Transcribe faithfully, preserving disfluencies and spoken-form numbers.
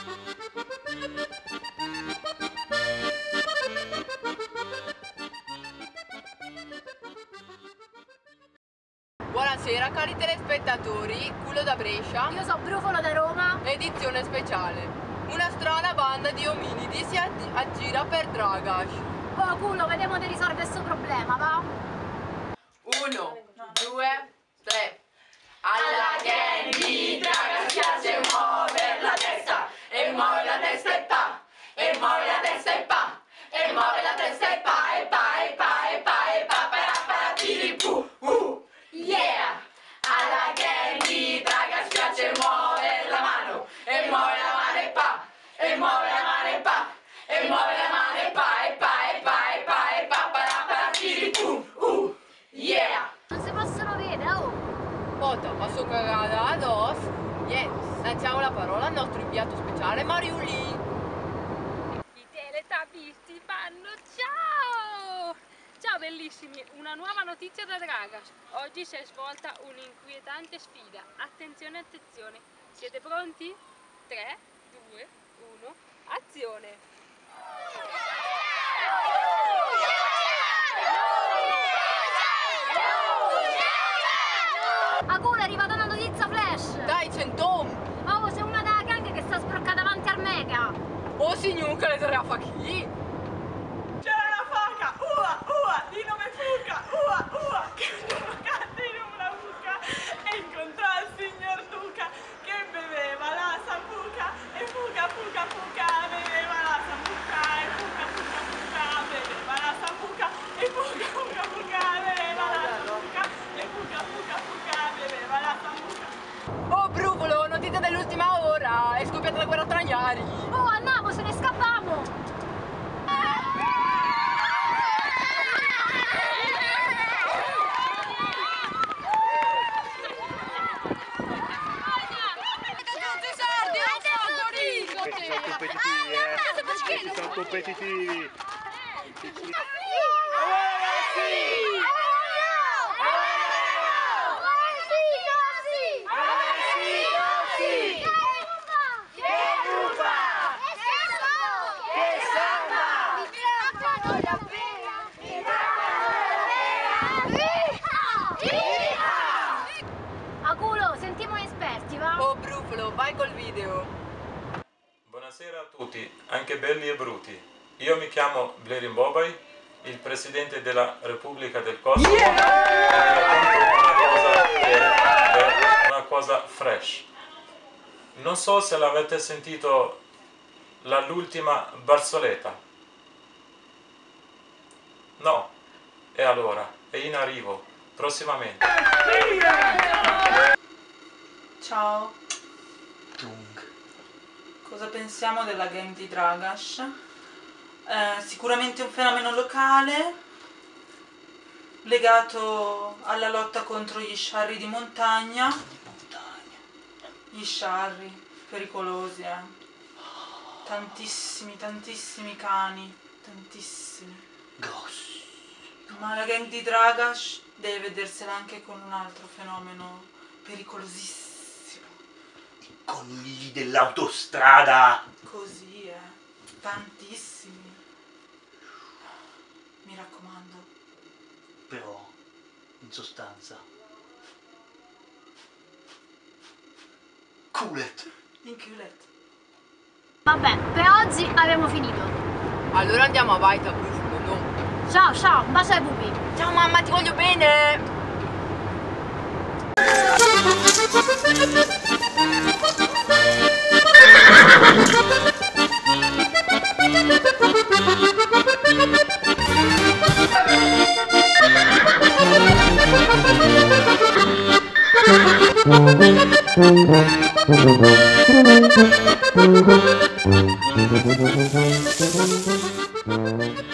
Buonasera cari telespettatori, Culo da Brescia. Io sono Brufolo da Roma. Edizione speciale. Una strana banda di ominidi si aggira per Dragash. Oh Culo, vediamo di risolvere questo problema, va? Uno, due, tre. Alla gang di Dragash piace muovere la testa. E muove la testa e pa. E muove la testa e pa. E muove la testa e pa. E pa, e pa, e pa, e pa, para, para, tiri, pu, uh. Yeah! Alla gang di Dragash piace muovere la mano. E muove la mano e pa. E muove la mano e pa. E muove la mano e pa, e pa, e pa, e pa, e pa, para, para, tiri, pu, uh. Yeah! Non si possono vedere, oh! Pota, posso cagare addosso? Yeah! Lanciamo la parola al nostro inviato speciale Mariuli. I teletabisti fanno ciao! Ciao bellissimi, una nuova notizia da Dragash. Oggi si è svolta un'inquietante sfida. Attenzione, attenzione. Siete pronti? tre, due, uno, azione! A Culo è arrivata una notizia flash! Dai, centom! Oh, c'è una della gang che sta sbroccata davanti al mega! Oh signor che le torna fa chi? C'era la foca, ua, ua, di nome Fuca, ua, ua, che giocante in una buca e incontrò il signor Duca che beveva la sambuca e fuga, fuga, fuga, beveva la sambuca e fuga, fuga, fuga, beveva la sambuca e fuga, fuga, fuga, beveva la sambuca e fuga, fuga, fuga, beveva la sambuca. Oh Brufolo, notizia dell'ultima ora! È scoppiata la guerra tra ignari! Oh, andiamo, se ne scappamo! Sono competitivi, A Culo, sentiamo esperti, va? Oh Brufolo, vai col video! Buonasera a tutti, anche belli e bruti. Io mi chiamo Blerin Bobai, il presidente della Repubblica del Kosovo, e vi racconto una cosa, che è una cosa fresh. Non so se l'avete sentito l'ultima barzelletta. No, e allora, è in arrivo, prossimamente. Ciao. Cosa pensiamo della gang di Dragash? Eh, sicuramente un fenomeno locale legato alla lotta contro gli sciarri di montagna. Gli sciarri, pericolosi, eh. Tantissimi, tantissimi cani, tantissimi. Ma la gang di Dragash deve vedersela anche con un altro fenomeno pericolosissimo. conigli dell'autostrada. Così, eh. Tantissimi. Mi raccomando. Però, in sostanza, culet. In chiulette. Vabbè, per oggi abbiamo finito. Allora andiamo a Vaita Brufolo, no? Ciao, ciao, un bacio ai pupi. Ciao mamma, ti voglio bene! Thank you.